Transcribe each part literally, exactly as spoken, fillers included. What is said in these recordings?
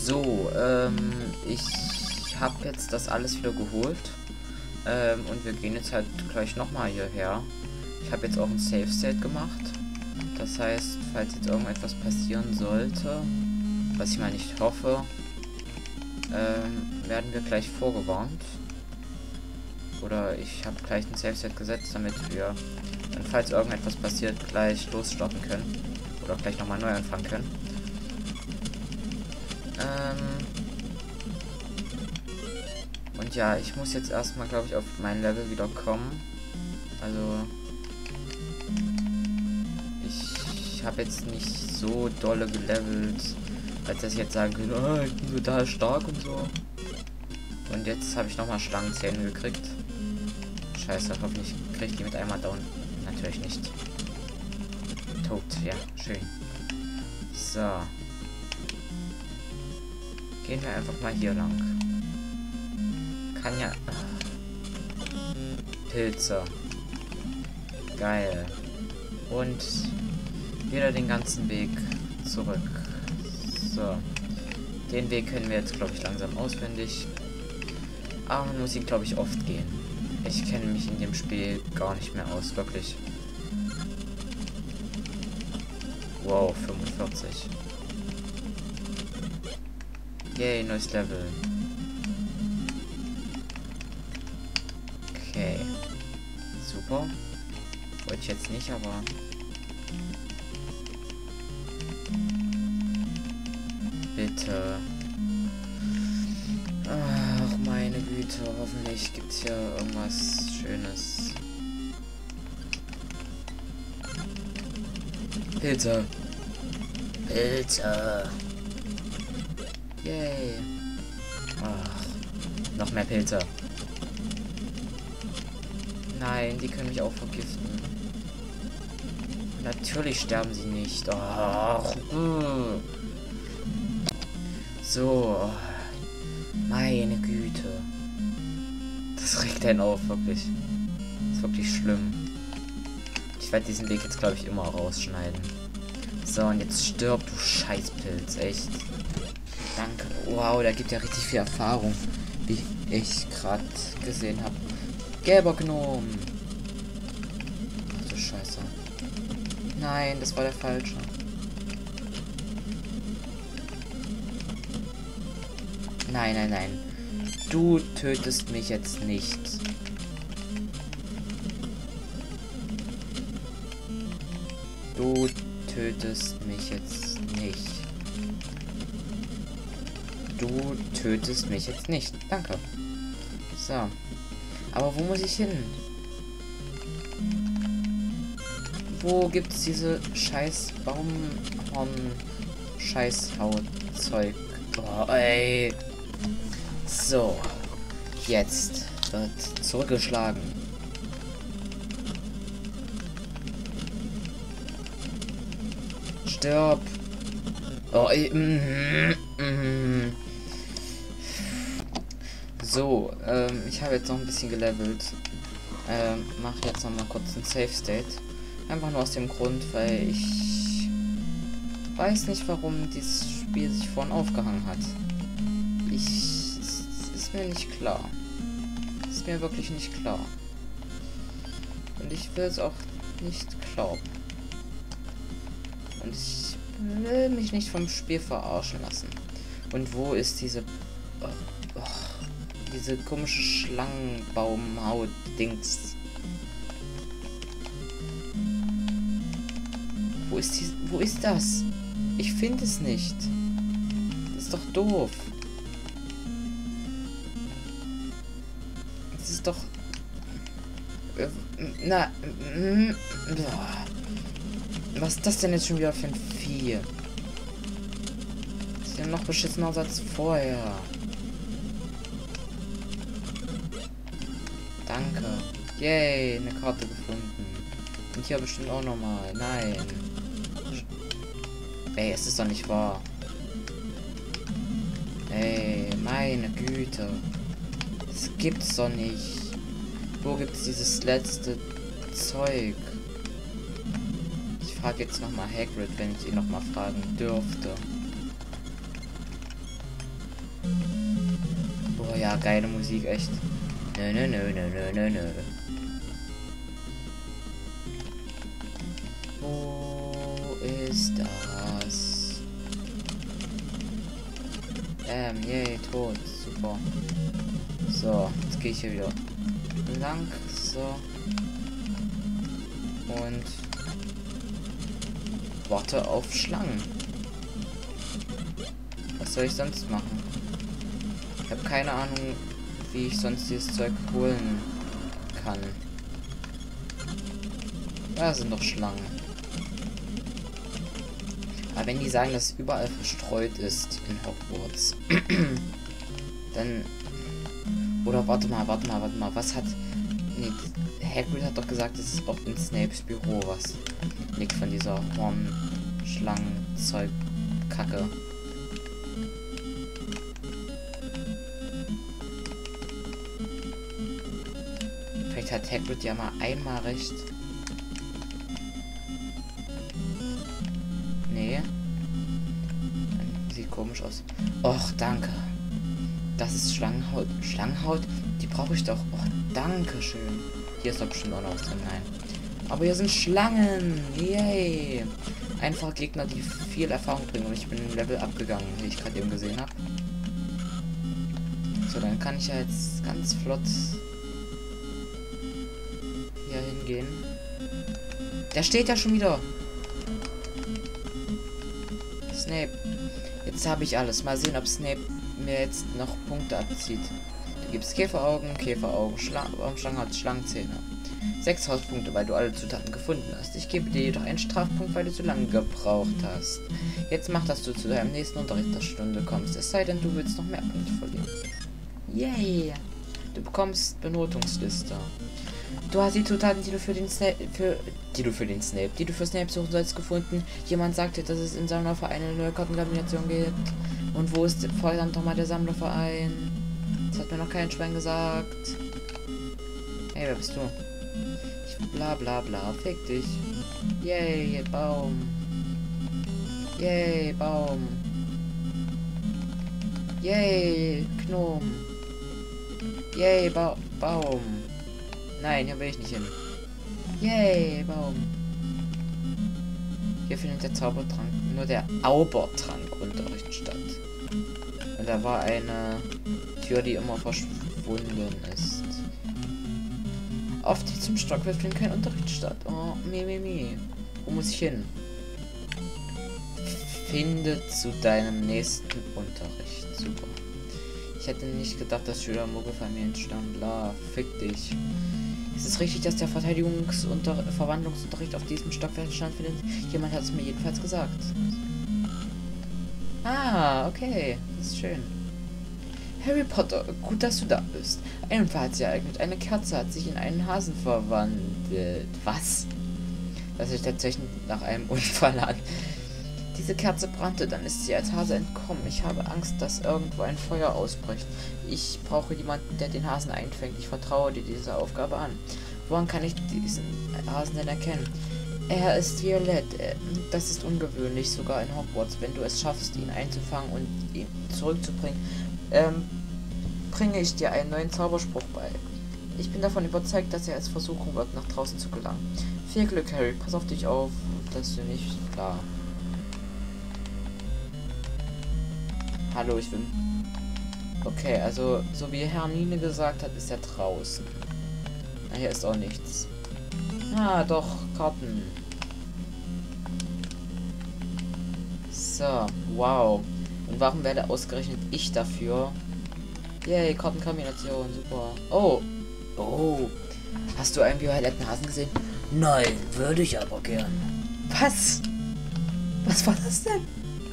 So, ähm, ich habe jetzt das alles wieder geholt. Ähm, und wir gehen jetzt halt gleich nochmal hierher. Ich habe jetzt auch ein Save State gemacht. Das heißt, falls jetzt irgendetwas passieren sollte, was ich mal nicht hoffe, ähm, werden wir gleich vorgewarnt. Oder ich habe gleich ein Save State gesetzt, damit wir dann, falls irgendetwas passiert, gleich losstarten können. Oder gleich nochmal neu anfangen können. Ähm Und ja, ich muss jetzt erstmal, glaube ich, auf mein Level wieder kommen. Also ich habe jetzt nicht so dolle gelevelt, als dass ich jetzt sagen könnte, oh, ich bin total stark und so. Und jetzt habe ich nochmal Schlangenzähne gekriegt. Scheiße, hoffentlich kriege ich die mit einmal down. Natürlich nicht. Tot, ja, schön. So. Gehen wir einfach mal hier lang. Kann ja... Pilze. Geil. Und wieder den ganzen Weg zurück. So. Den Weg können wir jetzt, glaube ich, langsam auswendig. Aber man muss ihn, glaube ich, oft gehen. Ich kenne mich in dem Spiel gar nicht mehr aus, wirklich. Wow, fünfundvierzig. Yay, neues Level. Okay. Super. Wollte ich jetzt nicht, aber... Bitte. Ach, meine Güte. Hoffentlich gibt es hier irgendwas Schönes. Pilze. Pilze. Yay. Ach, noch mehr Pilze. Nein, die können mich auch vergiften. Natürlich sterben sie nicht. Ach. So. Meine Güte. Das regt einen auf, wirklich. Das ist wirklich schlimm. Ich werde diesen Weg jetzt, glaube ich, immer rausschneiden. So, und jetzt stirb, du Scheißpilz. Echt. Danke. Wow, da gibt ja richtig viel Erfahrung. Wie ich gerade gesehen habe. Gelber Gnom. Ach du Scheiße. Nein, das war der falsche. Nein, nein, nein. Du tötest mich jetzt nicht. Du tötest mich jetzt nicht. Du tötest mich jetzt nicht. Danke. So. Aber wo muss ich hin? Wo gibt's diese scheiß Baumhorn Scheißhautzeug? Oh, ey. So. Jetzt wird zurückgeschlagen. Stirb. Oh, ey. Mm, mm. So, ähm, ich habe jetzt noch ein bisschen gelevelt. Ähm, mache jetzt noch mal kurz einen Save State. Einfach nur aus dem Grund, weil ich weiß nicht, warum dieses Spiel sich vorhin aufgehangen hat. Ich... Es ist mir nicht klar. Ist mir wirklich nicht klar. Und ich will es auch nicht glauben. Und ich will mich nicht vom Spiel verarschen lassen. Und wo ist diese... Oh, oh, diese komische Schlangenbaumhaut-Dings? Wo ist die... Wo ist das? Ich finde es nicht. Das ist doch doof. Das ist doch... Äh, na... Äh, was ist das denn jetzt schon wieder für ein Vieh? Das ist ja noch beschissener als vorher. Danke. Yay, eine Karte gefunden. Und hier bestimmt auch nochmal. Nein. Ey, es ist doch nicht wahr. Ey, meine Güte. Das gibt's doch nicht. Wo gibt's dieses letzte Zeug? Ich frage jetzt nochmal Hagrid, wenn ich ihn nochmal fragen dürfte. ja, geile Musik, echt. Nö, nö, nö, nö, nö, nö, nö. Wo ist das? Ähm, yay, tot. Super. So, jetzt gehe ich hier wieder lang. So. Und warte auf Schlangen. Was soll ich sonst machen? Ich habe keine Ahnung, wie ich sonst dieses Zeug holen kann. Da sind doch Schlangen. Aber wenn die sagen, dass es überall verstreut ist in Hogwarts, dann... Oder warte mal, warte mal, warte mal. Was hat... Nee, Hagrid hat doch gesagt, es ist auch in Snapes Büro was liegt von dieser Horn-Schlangen-Zeug-Kacke. Vielleicht hat Hagrid ja mal einmal recht. Nee. Sieht komisch aus. Och, danke. Das ist Schlangenhaut. Schlangenhaut? Die brauche ich doch. Och, danke schön. Hier ist doch bestimmt auch noch was drin. Nein. Aber hier sind Schlangen. Yay. Einfach Gegner, die viel Erfahrung bringen. Und ich bin im Level abgegangen, wie ich gerade eben gesehen habe. So, dann kann ich ja jetzt ganz flott hier hingehen. Der steht ja schon wieder. Snape. Jetzt habe ich alles. Mal sehen, ob Snape mir jetzt noch Punkte abzieht. Du gibst Käferaugen, Käferaugen, Schlang Schlangenhaut, Schlangenzähne. Sechs Hauspunkte, weil du alle Zutaten gefunden hast. Ich gebe dir jedoch einen Strafpunkt, weil du zu lange gebraucht hast. Jetzt mach, dass du zu deinem nächsten Unterrichtsstunde kommst. Es sei denn, du willst noch mehr Punkte verlieren. Yay! Du bekommst Benotungsliste. Du hast die Zutaten, die du für den Snape, für, die du für den Snape, die du für Snape suchen sollst, gefunden. Jemand sagte, dass es im Sammlerverein eine neue Kartenkombination gibt. Und wo ist verdammt doch mal der Sammlerverein? Das hat mir noch kein Schwein gesagt. Hey, wer bist du? Ich bla bla bla, fick dich. Yay, Baum. Yay, Baum. Yay, Gnom. Yay, ba Baum. Nein, hier will ich nicht hin. Yay, Baum. Hier findet der Zaubertrank, nur der Aubertrank Unterricht statt. Und da war eine Tür, die immer verschwunden ist. Auf diesem Stockwerk findet kein Unterricht statt. Oh, mi, mi, mi. Wo muss ich hin? Finde zu deinem nächsten Unterricht. Super. Ich hätte nicht gedacht, dass Schüler Muggelfamilien stammen. Bla, fick dich. Ist es richtig, dass der Verteidigungs- und Verwandlungsunterricht auf diesem Stockwerk stattfindet? Jemand hat es mir jedenfalls gesagt. Ah, okay. Das ist schön. Harry Potter, gut, dass du da bist. Ein Unfall hat sich ereignet. Eine Kerze hat sich in einen Hasen verwandelt. Was? Das ist tatsächlich nach einem Unfall an. Diese Kerze brannte, dann ist sie als Hase entkommen. Ich habe Angst, dass irgendwo ein Feuer ausbricht. Ich brauche jemanden, der den Hasen einfängt. Ich vertraue dir diese Aufgabe an. Woran kann ich diesen Hasen denn erkennen? Er ist violett. Das ist ungewöhnlich, sogar in Hogwarts. Wenn du es schaffst, ihn einzufangen und ihn zurückzubringen, ähm, bringe ich dir einen neuen Zauberspruch bei. Ich bin davon überzeugt, dass er es versuchen wird, nach draußen zu gelangen. Viel Glück, Harry. Pass auf dich auf, dass du nicht... Klar. Hallo, ich bin... Okay, also, so wie Hermine gesagt hat, ist er draußen. Na, hier ist auch nichts. Ah, doch, Karten. So, wow. Und warum werde ausgerechnet ich dafür? Yay, Kartenkombination, super. Oh, oh. Hast du einen violetten Hasen gesehen? Nein, würde ich aber gern. Was? Was war das denn?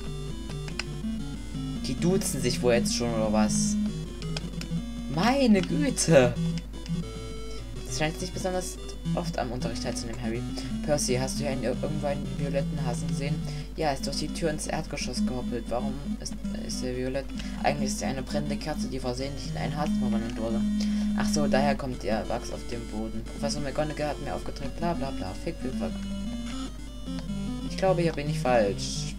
Die duzen sich wohl jetzt schon, oder was? Meine Güte. Das scheint nicht besonders oft am Unterricht teilzunehmen, Harry. Percy, hast du hier einen, irgendwo einen violetten Hasen gesehen? Ja, er ist durch die Tür ins Erdgeschoss gehoppelt. Warum ist, ist er violett? Eigentlich ist er eine brennende Kerze, die versehentlich in einen Hasen verwandelt wurde. Ach so, daher kommt der Wachs auf dem Boden. Professor McGonagall hat mir aufgetragen, bla bla bla. Fick, fick, fuck. Ich glaube, hier bin ich falsch.